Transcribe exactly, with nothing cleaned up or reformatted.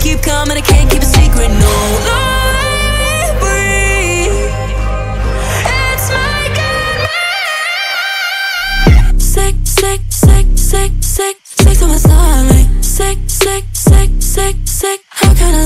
keep coming, I can't keep a secret. No, no, let me breathe. It's making me sick, sick, sick, sick, sick, sick to my stomach. Sick, sick, sick, sick, sick. How can I